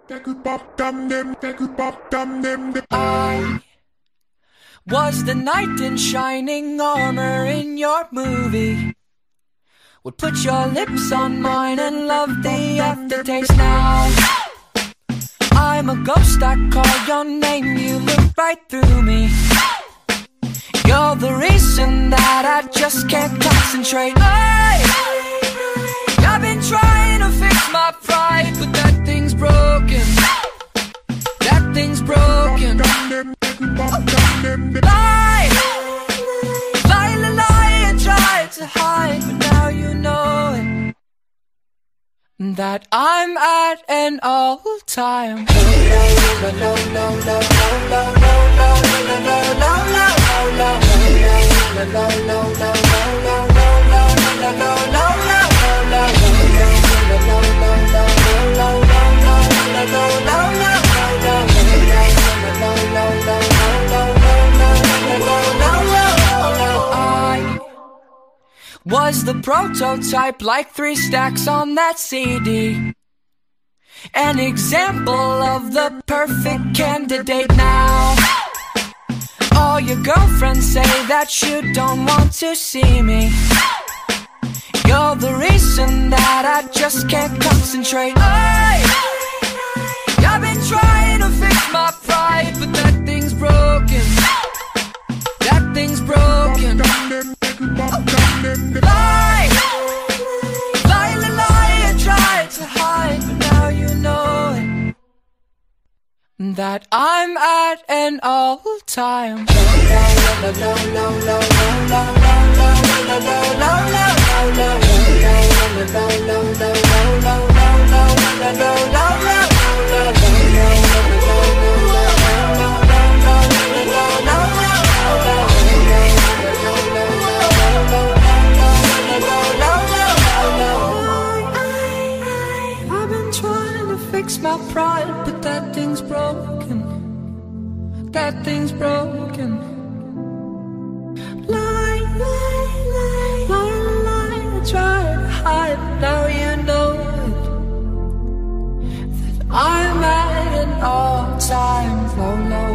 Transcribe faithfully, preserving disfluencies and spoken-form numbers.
I was the knight in shining armor in your movie. Would put your lips on mine and love the aftertaste. Now I'm a ghost, I call your name, you look right through me. You're the reason that I just can't concentrate. I, I've been trying to fix my pride, but that thing's broken. That thing's broken. Lie, lie, lie, lie, and try to hide, but now you know it, that I'm at an all-time. Was the prototype, like three stacks on that C D. An example of the perfect candidate. Now all your girlfriends say that you don't want to see me. You're the reason that I just can't concentrate. I, I've been trying to fix my pride, but that thing's broken. That thing's broken. Lie, lie, lie, lie, and try to hide, but now you know it, that I'm at an all-time. My pride, but that thing's broken. That thing's broken. Lie, lie, lie, lie, lie, I try to hide, now you know it, that I'm at an all-time low, low.